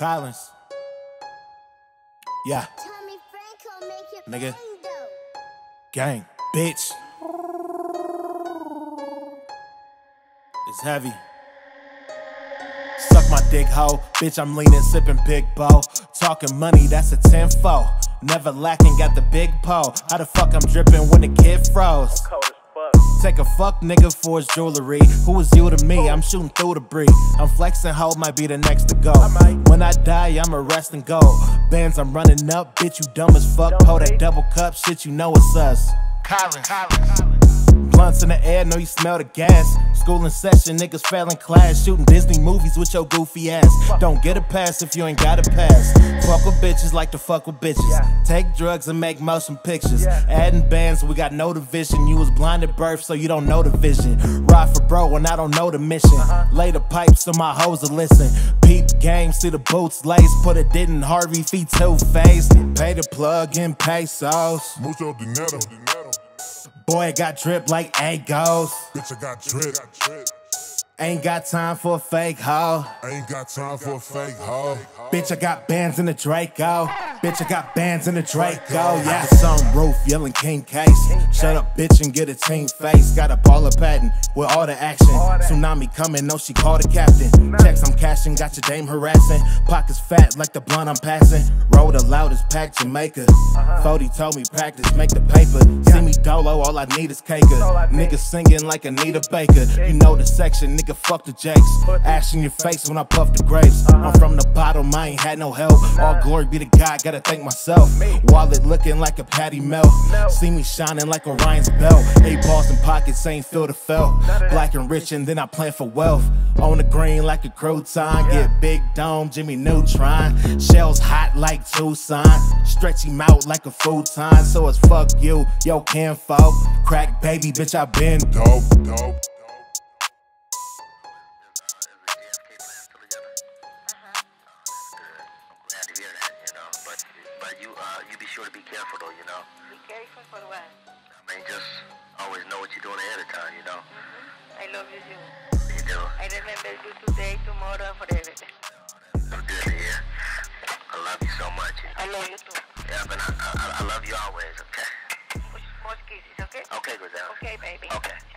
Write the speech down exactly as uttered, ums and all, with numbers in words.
Kollins. Yeah. Nigga. Gang. Bitch. It's heavy. Suck my dick, hoe. Bitch, I'm leaning, sipping big bow. Talking money, that's a tenfold. Never lacking, got the big pole. How the fuck I'm dripping when the kid froze? Take a fuck nigga for his jewelry. Who is you to me? I'm shooting through the breeze. I'm flexing, hoe might be the next to go. When I die, I'm arresting gold. Bands, I'm running up. Bitch, you dumb as fuck. Pour that double cup, shit, you know it's us. Kollins. Blunts in the air, know you smell the gas. School in session, niggas failing class. Shooting Disney movies with your goofy ass. Don't get a pass if you ain't got a pass. Fuck with bitches like to fuck with bitches. Take drugs and make motion pictures. Adding bands, we got no division. You was blind at birth, so you don't know the vision. Ride for bro when I don't know the mission. Lay the pipes so my hoes will listen. Peep game, see the boots lace. Put a did in Harvey, feet two-faced. Pay the plug in pesos. Mucho dinero. Boy, I got drip like Agos. Bitch, I got drip. Ain't got time for a fake hoe. Ain't got time for a fake hoe. Bitch, I got bands in the Draco. Bitch, I got bands in the Draco. Yeah, sunroof yelling King Case. Shut up, bitch, and get a team face. Got a baller patent with all the action. Tsunami coming, no, she called the captain. Checks I'm cashing, got your dame harassing. Pockets fat like the blunt I'm passing. Roll the loudest pack Jamaica. forty told me practice, make the paper. See me dolo, all I need is caker. Niggas singing like Anita Baker. You know the section, nigga, fuck the jakes. Ash in your face when I puff the grapes. I'm from the bottom, I ain't had no help. All glory be to God, gotta thank myself. Wallet looking like a patty melt. See me shining like Orion's belt. Eight balls in pockets, ain't feel the felt. Black and rich and then I plan for wealth. On the green like a crouton. Get big dome, Jimmy Neutron. Shells hot like Tucson. Stretch him out like a futon. So it's fuck you, yo kinfolk. Crack baby, bitch, I been dope, dope. But you, uh, you be sure to be careful though, you know. Be careful for what? I mean, just always know what you're doing ahead of time, you know. Mm-hmm. I love you too. You do. I remember you today, tomorrow, and forever. That's good to hear. I love you so much. I love you too. Yeah, but I, I, I love you always, okay? Much, much kisses, okay? Okay, Griselda. Okay, baby. Okay.